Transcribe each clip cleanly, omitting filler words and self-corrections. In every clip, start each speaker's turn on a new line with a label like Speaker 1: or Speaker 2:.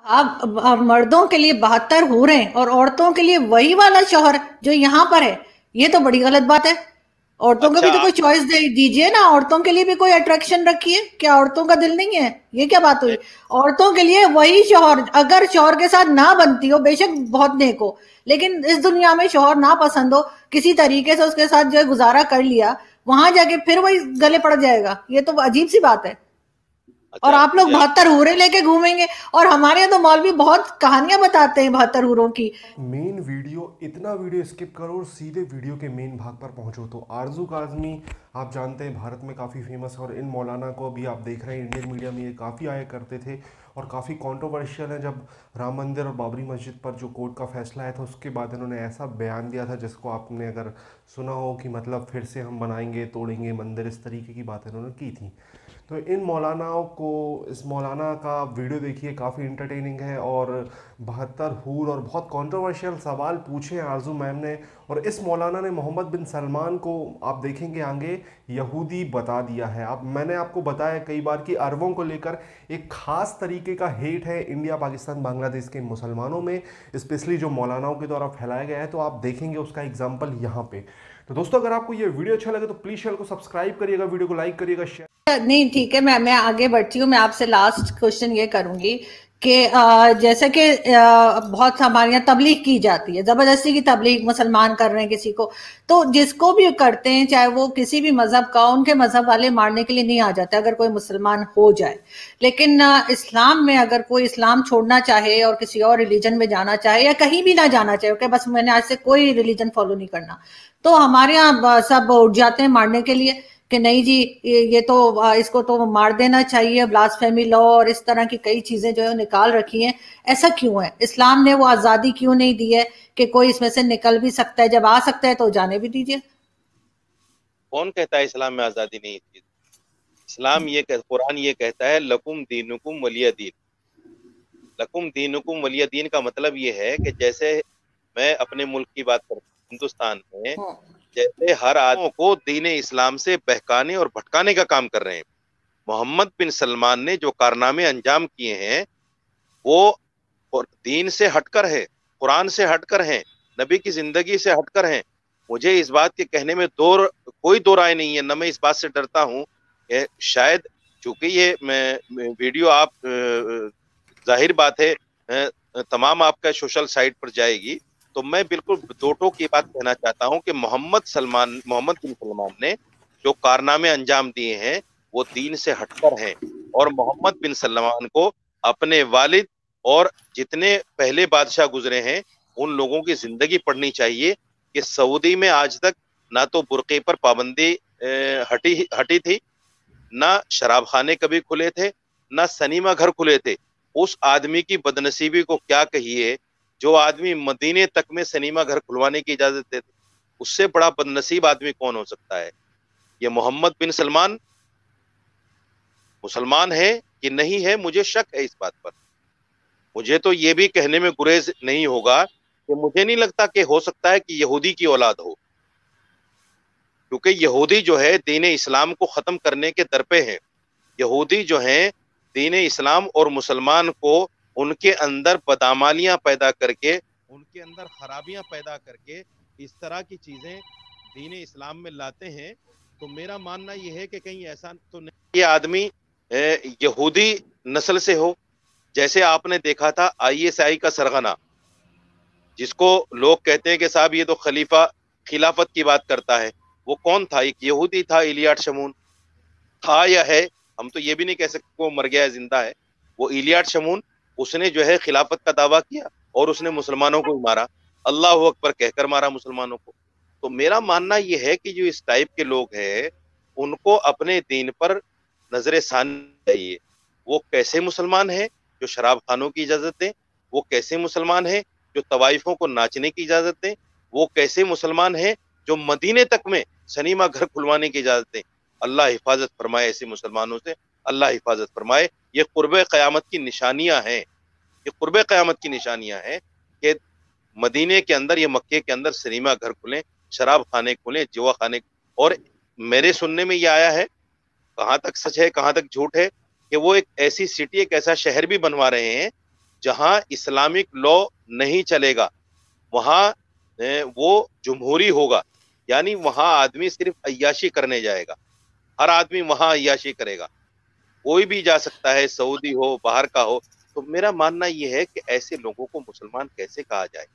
Speaker 1: آپ مردوں کے لیے 72 حوریں اور عورتوں کے لیے وہی والا شوہر جو یہاں پر ہے، یہ تو بڑی غلط بات ہے۔ عورتوں کو بھی
Speaker 2: اچھا
Speaker 1: تو
Speaker 2: آپ
Speaker 1: کوئی چوائس دیجئے نا، عورتوں کے لیے بھی کوئی اٹریکشن رکھیے، کیا عورتوں کا دل نہیں ہے؟ یہ کیا بات ہوئی؟
Speaker 2: میں
Speaker 1: عورتوں کے لیے وہی شوہر، اگر شوہر کے ساتھ نہ بنتی ہو، بے شک بہت نیک ہو، لیکن اس دنیا میں شوہر نہ پسند ہو، کسی طریقے سے اس کے ساتھ جو ہے گزارا کر لیا، وہاں جا کے پھر وہی گلے پڑ جائے گا، یہ تو عجیب سی بات ہے۔ اور
Speaker 2: اچھا
Speaker 1: آپ لوگ
Speaker 2: مجھے آپ
Speaker 1: 72 حوریں لے کے گھومیں گے، اور ہمارے یہاں تو مولوی بہت کہانیاں بتاتے ہیں 72 حوروں کی۔
Speaker 3: مین ویڈیو اتنا ویڈیو اسکپ کرو اور سیدھے ویڈیو کے مین بھاگ پر پہنچو۔ تو آرزو کاظمی آپ جانتے ہیں بھارت میں کافی فیمس ہے، اور ان مولانا کو بھی آپ دیکھ رہے ہیں انڈین میڈیا میں یہ کافی آیا کرتے تھے اور کافی کنٹروورشیل ہے۔ جب رام مندر اور بابری مسجد پر جو کورٹ کا فیصلہ آیا تھا اس کے بعد انہوں نے ایسا بیان دیا تھا جس کو آپ نے اگر سنا ہو کہ مطلب پھر سے ہم بنائیں گے، توڑیں گے مندر، اس طریقے کی باتیں انہوں نے کی تھیں۔ تو ان مولاناؤں کو، اس مولانا کا ویڈیو دیکھیے، کافی انٹرٹیننگ ہے، اور 72 حور اور بہت کنٹروورشیل سوال پوچھے ہیں آرزو میم نے۔ اور اس مولانا نے محمد بن سلمان کو آپ دیکھیں گے آگے یہودی بتا دیا ہے۔ اب میں نے آپ کو بتایا کئی بار کہ عربوں کو لے کر ایک خاص طریقے کا ہیٹ ہے انڈیا، پاکستان، بنگلہ دیش کے مسلمانوں میں، اسپیشلی جو مولاناؤں کے دوارا پھیلایا گیا ہے۔ تو آپ دیکھیں گے اس کا اگزامپل یہاں پہ۔ تو دوستو اگر آپ کو یہ ویڈیو اچھا لگے تو پلیز چینل کو سبسکرائب کریے گا، ویڈیو کو لائک کریے گا، شیئر۔
Speaker 1: نہیں ٹھیک ہے، میں آگے بڑھتی ہوں۔ میں آپ سے لاسٹ کوشچن یہ کروں گی کہ جیسے کہ بہت ہمارے یہاں تبلیغ کی جاتی ہے، زبردستی کی تبلیغ مسلمان کر رہے ہیں کسی کو، تو جس کو بھی کرتے ہیں چاہے وہ کسی بھی مذہب کا، ان کے مذہب والے مارنے کے لیے نہیں آ جاتے اگر کوئی مسلمان ہو جائے۔ لیکن اسلام میں اگر کوئی اسلام چھوڑنا چاہے اور کسی اور ریلیجن میں جانا چاہے، یا کہیں بھی نہ جانا چاہے کہ بس میں نے آج سے کوئی ریلیجن فالو نہیں کرنا، تو ہمارے یہاں سب اٹھ جاتے ہیں مارنے کے لیے کہ نہیں جی یہ تو اس کو تو مار دینا چاہیے، بلاسفیمی لا اور اس طرح کی کئی چیزیں جو ہے نکال رکھی ہیں۔ ایسا کیوں ہے؟ اسلام نے وہ آزادی کیوں نہیں دی ہے کہ کوئی اس میں سے نکل بھی سکتا ہے؟ جب آ سکتا ہے تو جانے بھی دیجیے۔
Speaker 2: کون کہتا ہے اسلام میں آزادی نہیں تھی؟ اسلام یہ قرآن یہ کہتا ہے لکم دینکم ولی دین۔ لکم دینکم ولی دین کا مطلب یہ ہے کہ جیسے میں اپنے ملک کی بات کرتا ہوں، ہندوستان میں جیسے ہر آدمی کو دین اسلام سے بہکانے اور بھٹکانے کا کام کر رہے ہیں۔ محمد بن سلمان نے جو کارنامے انجام کیے ہیں وہ دین سے ہٹ کر ہے، قرآن سے ہٹ کر ہیں، نبی کی زندگی سے ہٹ کر ہیں۔ مجھے اس بات کے کہنے میں کوئی دو رائے نہیں ہے، نہ میں اس بات سے ڈرتا ہوں کہ شاید چونکہ یہ ویڈیو آپ ظاہر بات ہے تمام آپ کا سوشل سائٹ پر جائے گی، تو میں بالکل دو ٹوک یہ بات کہنا چاہتا ہوں کہ محمد بن سلمان نے جو کارنامے انجام دیے ہیں وہ دین سے ہٹ کر ہیں، اور محمد بن سلمان کو اپنے والد اور جتنے پہلے بادشاہ گزرے ہیں ان لوگوں کی زندگی پڑھنی چاہیے کہ سعودی میں آج تک نہ تو برقعے پر پابندی ہٹی تھی، نہ شراب خانے کبھی کھلے تھے، نہ سنیما گھر کھلے تھے۔ اس آدمی کی بدنصیبی کو کیا کہیے جو آدمی مدینے تک میں سنیما گھر کھلوانے کی اجازت دیتے، اس سے بڑا بدنصیب آدمی کون ہو سکتا ہے؟ یہ محمد بن سلمان مسلمان ہے کہ نہیں ہے، مجھے شک ہے اس بات پر۔ مجھے تو یہ بھی کہنے میں گریز نہیں ہوگا کہ مجھے نہیں لگتا کہ ہو سکتا ہے کہ یہودی کی اولاد ہو، کیونکہ یہودی جو ہے دین اسلام کو ختم کرنے کے در پہ ہیں۔ یہودی جو ہیں دین اسلام اور مسلمان کو ان کے اندر بدعمالیاں پیدا کر کے، ان کے اندر خرابیاں پیدا کر کے اس طرح کی چیزیں دین اسلام میں لاتے ہیں۔ تو میرا ماننا یہ ہے کہ کہیں ایسا تو نہیں یہ آدمی یہودی نسل سے ہو، جیسے آپ نے دیکھا تھا ISI کا سرغنہ، جس کو لوگ کہتے ہیں کہ صاحب یہ تو خلافت کی بات کرتا ہے، وہ کون تھا؟ ایک یہودی تھا، ایلیاڈ شمون تھا یا ہے، ہم تو یہ بھی نہیں کہہ سکتے وہ مر گیا ہے زندہ ہے۔ وہ ایلیاڈ شمون، اس نے جو ہے خلافت کا دعویٰ کیا اور اس نے مسلمانوں کو مارا، اللہ اکبر کہہ کر مارا مسلمانوں کو۔ تو میرا ماننا یہ ہے کہ جو اس ٹائپ کے لوگ ہیں ان کو اپنے دین پر نظر ثانی چاہیے۔ وہ کیسے مسلمان ہیں جو شراب خانوں کی اجازت دیں؟ وہ کیسے مسلمان ہیں جو طوائفوں کو ناچنے کی اجازت دیں؟ وہ کیسے مسلمان ہیں جو مدینے تک میں سنیما گھر کھلوانے کی اجازت دیں؟ اللہ حفاظت فرمائے ایسے مسلمانوں سے، اللہ حفاظت فرمائے۔ یہ قرب قیامت کی نشانیاں ہیں، یہ قرب قیامت کی نشانیاں ہیں کہ مدینے کے اندر، یہ مکے کے اندر سنیما گھر کھلیں، شراب خانے کھلیں، جوا خانے۔ اور میرے سننے میں یہ آیا ہے، کہاں تک سچ ہے کہاں تک جھوٹ ہے، کہ وہ ایک ایسی سٹی، ایک ایسا شہر بھی بنوا رہے ہیں جہاں اسلامک لا نہیں چلے گا وہاں وہ جمہوری ہوگا، یعنی وہاں آدمی صرف عیاشی کرنے جائے گا، ہر آدمی وہاں عیاشی کرے گا، کوئی بھی جا سکتا ہے، سعودی ہو باہر کا ہو. تو میرا ماننا یہ ہے کہ ایسے لوگوں کو مسلمان کیسے کہا جائے؟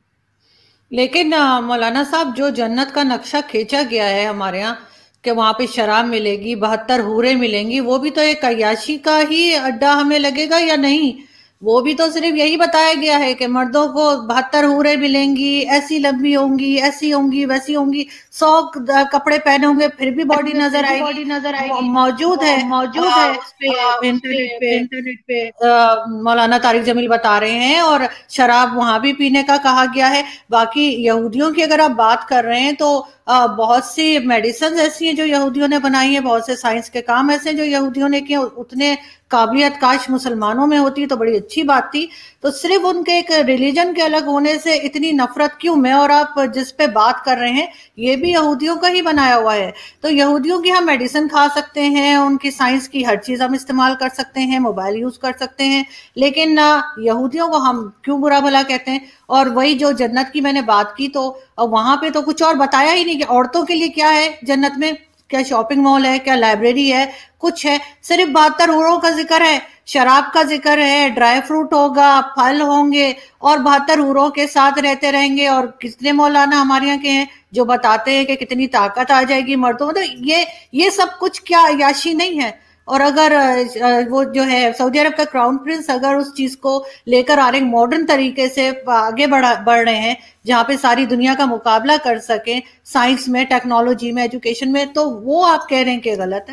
Speaker 1: لیکن مولانا صاحب، جو جنت کا نقشہ کھینچا گیا ہے ہمارے ہاں کہ وہاں پہ شراب ملے گی، 72 حوریں ملیں گی، وہ بھی تو ایک عیاشی کا ہی اڈا ہمیں لگے گا یا نہیں؟ وہ بھی تو صرف یہی بتایا گیا ہے کہ مردوں کو 72 حوریں ملیں گی، ایسی لمبی ہوں گی، ایسی ہوں گی، ویسی ہوں گی، 100 کپڑے پہنے ہوں گے پھر بھی باڈی نظر آئے گی. موجود ہے اس پہ انٹرنیٹ پہ،
Speaker 3: انٹرنیٹ پہ.
Speaker 1: مولانا طارق جمیل بتا رہے ہیں، اور شراب وہاں بھی پینے کا کہا گیا ہے. باقی یہودیوں کی اگر آپ بات کر رہے ہیں تو بہت سی میڈیسنز ایسی ہیں جو یہودیوں نے بنائی ہیں، بہت سے سائنس کے کام ایسے ہیں جو یہودیوں نے کیے. اتنے قابلیت کاش مسلمانوں میں ہوتی تو بڑی اچھی بات تھی. تو صرف ان کے ایک ریلیجن کے الگ ہونے سے اتنی نفرت کیوں؟ میں اور آپ جس پہ بات کر رہے ہیں یہ بھی یہودیوں کا ہی بنایا ہوا ہے. تو یہودیوں کی ہم میڈیسن کھا سکتے ہیں، ان کی سائنس کی ہر چیز ہم استعمال کر سکتے ہیں، موبائل یوز کر سکتے ہیں، لیکن یہودیوں کو ہم کیوں برا بھلا کہتے ہیں؟ اور وہی جو جنت کی میں نے بات کی، تو وہاں پہ تو کچھ اور بتایا ہی نہیں کہ عورتوں کے لیے کیا ہے جنت میں. کیا شاپنگ مال ہے؟ کیا لائبریری ہے؟ کچھ ہے؟ صرف 72 حوروں کا ذکر ہے، شراب کا ذکر ہے، ڈرائی فروٹ ہوگا، پھل ہوں گے، اور 72 حوروں کے ساتھ رہتے رہیں گے. اور کتنے مولانا ہمارے یہاں کے ہیں جو بتاتے ہیں کہ کتنی طاقت آ جائے گی مردوں میں. تو یہ سب کچھ کیا عیاشی نہیں ہے؟ اور اگر وہ جو ہے سعودی عرب کا کراؤن پرنس اگر اس چیز کو لے کر آ رہے ہیں ماڈرن طریقے سے آگے بڑھ رہے ہیں جہاں پہ ساری دنیا کا مقابلہ کر سکیں سائنس میں، ٹیکنالوجی میں، ایجوکیشن میں، تو وہ آپ کہہ رہے ہیں کہ غلط ہے؟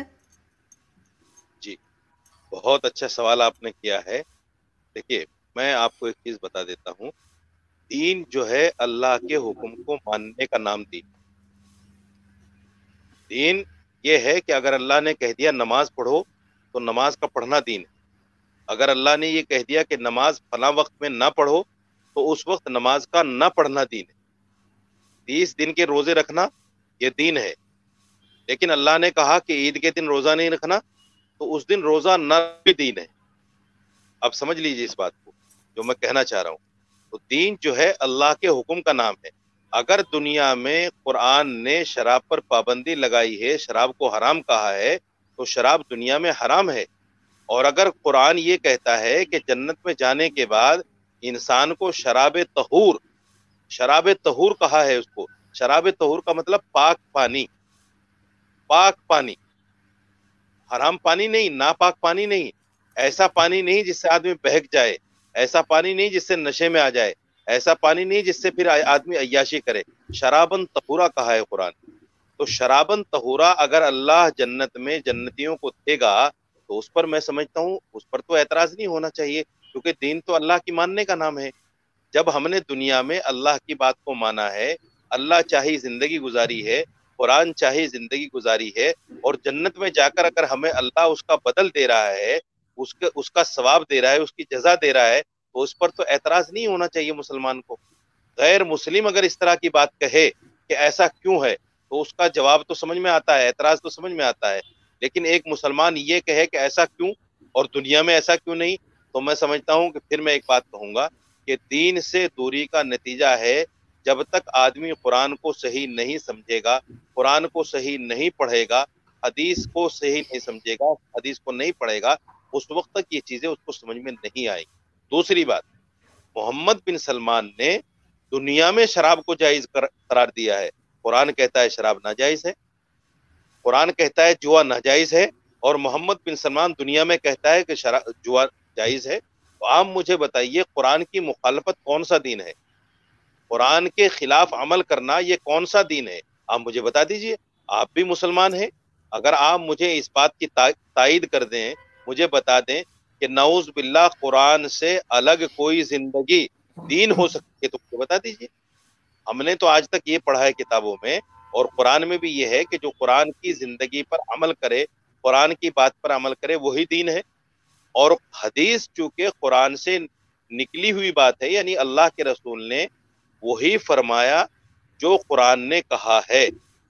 Speaker 2: جی، بہت اچھا سوال آپ نے کیا ہے. دیکھیے، میں آپ کو ایک چیز بتا دیتا ہوں. دین جو ہے اللہ کے حکم کو ماننے کا نام دین. دین یہ ہے کہ اگر اللہ نے کہہ دیا نماز پڑھو تو نماز کا پڑھنا دین ہے. اگر اللہ نے یہ کہہ دیا کہ نماز فلاں وقت میں نہ پڑھو تو اس وقت نماز کا نہ پڑھنا دین ہے. 30 دن کے روزے رکھنا یہ دین ہے. لیکن اللہ نے کہا کہ عید کے دن روزہ نہیں رکھنا تو اس دن روزہ نہ بھی دین ہے. اب سمجھ لیجیے اس بات کو جو میں کہنا چاہ رہا ہوں. تو دین جو ہے اللہ کے حکم کا نام ہے. اگر دنیا میں قرآن نے شراب پر پابندی لگائی ہے، شراب کو حرام کہا ہے، تو شراب دنیا میں حرام ہے. اور اگر قرآن یہ کہتا ہے کہ جنت میں جانے کے بعد انسان کو شراب طہور کہا ہے، اس کو شراب طہور کا مطلب پاک پانی، پاک پانی، حرام پانی نہیں، ناپاک پانی نہیں، ایسا پانی نہیں جس سے آدمی بہک جائے، ایسا پانی نہیں جس سے نشے میں آ جائے، ایسا پانی نہیں جس سے پھر آدمی عیاشی کرے. شرابن طہورا کہا ہے قرآن. تو شرابن طہورا اگر اللہ جنت میں جنتیوں کو دے گا تو اس پر میں سمجھتا ہوں اس پر تو اعتراض نہیں ہونا چاہیے، کیونکہ دین تو اللہ کی ماننے کا نام ہے. جب ہم نے دنیا میں اللہ کی بات کو مانا ہے، اللہ چاہی زندگی گزاری ہے، قرآن چاہی زندگی گزاری ہے، اور جنت میں جا کر اگر ہمیں اللہ اس کا بدل دے رہا ہے، اس کا ثواب دے رہا ہے، اس کی جزا دے رہا ہے، تو اس پر تو اعتراض نہیں ہونا چاہیے مسلمان کو. غیر مسلم اگر اس طرح کی بات کہے کہ ایسا کیوں ہے تو اس کا جواب تو سمجھ میں آتا ہے، اعتراض تو سمجھ میں آتا ہے. لیکن ایک مسلمان یہ کہے کہ ایسا کیوں اور دنیا میں ایسا کیوں نہیں، تو میں سمجھتا ہوں کہ پھر میں ایک بات کہوں گا کہ دین سے دوری کا نتیجہ ہے جب تک آدمی قرآن کو صحیح نہیں سمجھے گا، قرآن کو صحیح نہیں پڑھے گا، حدیث کو صحیح نہیں سمجھے گا، حدیث کو نہیں پڑھے گا، اس وقت تک یہ چیزیں اس کو سمجھ میں نہیں آئیں. دوسری بات، محمد بن سلمان نے دنیا میں شراب کو جائز قرار دیا ہے. قرآن کہتا ہے شراب ناجائز ہے، قرآن کہتا ہے جوا ناجائز ہے، اور محمد بن سلمان دنیا میں کہتا ہے کہ جوا جائز ہے. تو آپ مجھے بتائیے قرآن کی مخالفت کون سا دین ہے؟ قرآن کے خلاف عمل کرنا یہ کون سا دین ہے؟ آپ مجھے بتا دیجئے. آپ بھی مسلمان ہیں، اگر آپ مجھے اس بات کی تائید کر دیں، مجھے بتا دیں کہ نعوذ باللہ قرآن سے الگ کوئی زندگی دین ہو سکتی ہے تو مجھے بتا دیجئے. ہم نے تو آج تک یہ پڑھا ہے کتابوں میں، اور قرآن میں بھی یہ ہے کہ جو قرآن کی زندگی پر عمل کرے، قرآن کی بات پر عمل کرے، وہی دین ہے. اور حدیث چونکہ قرآن سے نکلی ہوئی بات ہے، یعنی اللہ کے رسول نے وہی فرمایا جو قرآن نے کہا ہے.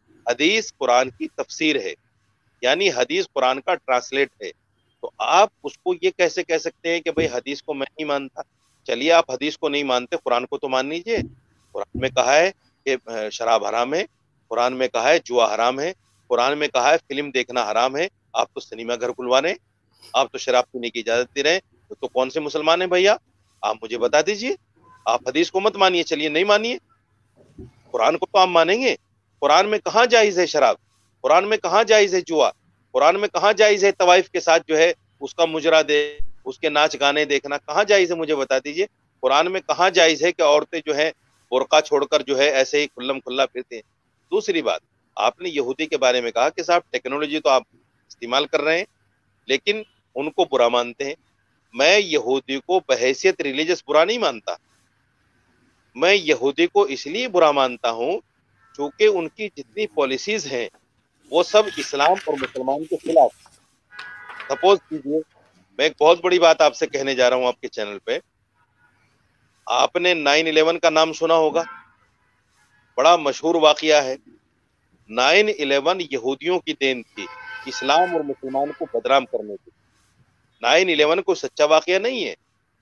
Speaker 2: حدیث قرآن کی تفسیر ہے، یعنی حدیث قرآن کا ٹرانسلیٹ ہے. تو آپ اس کو یہ کیسے کہہ سکتے ہیں کہ بھئی حدیث کو میں نہیں مانتا؟ चलिए आप हदीस को नहीं मानते, कुरान को तो मान लीजिए। कुरान में कहा है कि शराब हराम है, कुरान में कहा है जुआ हराम है, कुरान में कहा है फिल्म देखना हराम है। आप तो सिनेमा घर खुलवा रहे हैं, आप तो शराब पीने की इजाजत दे रहे हैं। तो कौन से मुसलमान हैं भैया, आप मुझे बता दीजिए। आप हदीस को मत मानिए, चलिए नहीं मानिए, कुरान को तो आप मानेंगे। कुरान में कहाँ जायज है शराब, कुरान में कहाँ जायज है जुआ, कुरान में कहाँ जायज है तवाइफ के साथ जो है उसका मुजरा दे, उसके नाच गाने देखना, कहाँ जायज है मुझे बता दीजिए। कुरान में कहाँ जायज है कि औरतें जो है बुर्का छोड़कर जो है ऐसे ही खुल्लम खुल्ला फिरते हैं। दूसरी बात, आपने यहूदी के बारे में कहा कि साहब टेक्नोलॉजी तो आप इस्तेमाल कर रहे हैं लेकिन उनको बुरा मानते हैं। मैं यहूदी को बहैसियत रिलीजियस बुरा नहीं मानता, मैं यहूदी को इसलिए बुरा मानता हूं क्योंकि उनकी जितनी पॉलिसीज हैं वो सब इस्लाम और मुसलमान के खिलाफ। सपोज कीजिए, मैं एक बहुत बड़ी बात आपसे कहने जा रहा हूं आपके चैनल पे, आपने 9/11 का नाम सुना होगा, बड़ा मशहूर वाकया है। 9/11 यहूदियों की देन थी, इस्लाम और मुसलमान को बदनाम करने की। 9/11 कोई सच्चा वाकया नहीं है,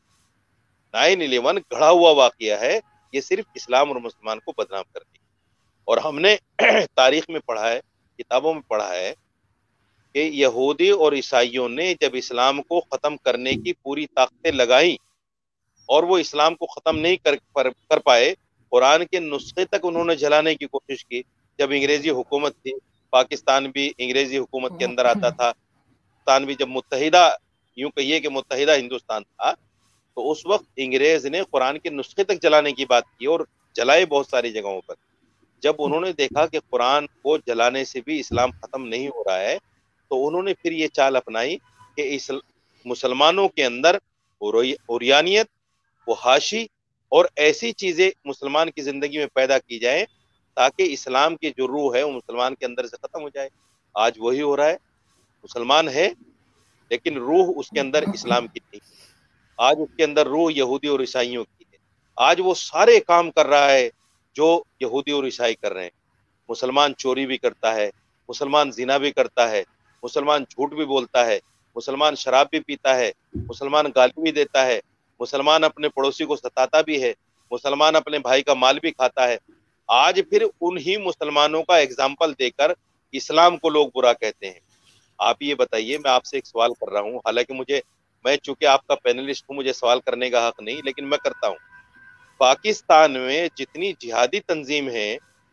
Speaker 2: 9/11 गढ़ा हुआ वाकया है, ये सिर्फ इस्लाम और मुसलमान को बदनाम करने की। और हमने तारीख में पढ़ा है, किताबों में पढ़ा है कि यहूदी और ईसाइयों ने जब इस्लाम को खत्म करने की पूरी ताकतें लगाई और वो इस्लाम को खत्म नहीं कर पाए, कुरान के नुस्खे तक उन्होंने जलाने की कोशिश की। जब अंग्रेजी हुकूमत थी, पाकिस्तान भी अंग्रेजी हुकूमत के अंदर आता था, पाकिस्तान भी जब मुत्तहिदा, यूं कहिए कि मुत्तहिदा हिंदुस्तान था, तो उस वक्त अंग्रेज ने कुरान के नुस्खे तक जलाने की बात की और जलाए बहुत सारी जगहों पर। जब उन्होंने देखा कि कुरान को जलाने से भी इस्लाम खत्म नहीं हो रहा है, तो उन्होंने फिर ये चाल अपनाई कि इस मुसलमानों के अंदर उरियानियत, वहाशी और ऐसी चीजें मुसलमान की जिंदगी में पैदा की जाए ताकि इस्लाम की जो रूह है वो मुसलमान के अंदर से खत्म हो जाए। आज वही हो रहा है, मुसलमान है लेकिन रूह उसके अंदर इस्लाम की नहीं, आज उसके अंदर रूह यहूदी और ईसाइयों की है। आज वो सारे काम कर रहा है जो यहूदी और ईसाई कर रहे हैं। मुसलमान चोरी भी करता है, मुसलमान जिना भी करता है, मुसलमान झूठ भी बोलता है, मुसलमान शराब भी पीता है, मुसलमान गाली भी देता है, मुसलमान अपने पड़ोसी को सताता भी है, मुसलमान अपने भाई का माल भी खाता है। आज फिर उन्हीं मुसलमानों का एग्जाम्पल देकर इस्लाम को लोग बुरा कहते हैं। आप ये बताइए, मैं आपसे एक सवाल कर रहा हूँ, हालांकि मैं चूंकि आपका पैनलिस्ट हूँ मुझे सवाल करने का हक नहीं, लेकिन मैं करता हूँ। पाकिस्तान में जितनी जिहादी तंजीम है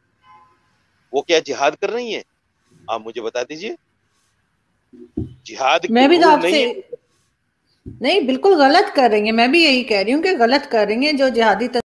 Speaker 2: वो क्या जिहाद कर रही हैं? आप मुझे बता दीजिए। जिहाद
Speaker 1: मैं भी तो आपसे
Speaker 2: नहीं,
Speaker 1: नहीं, बिल्कुल गलत कर रही है। मैं भी यही कह रही हूँ कि गलत कर रही है जो जिहादी